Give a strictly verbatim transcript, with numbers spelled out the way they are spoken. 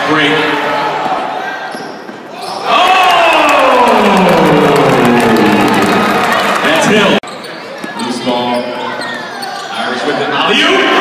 break. Oh! That's Hill. Loose ball. Irish with it. Alley-oop!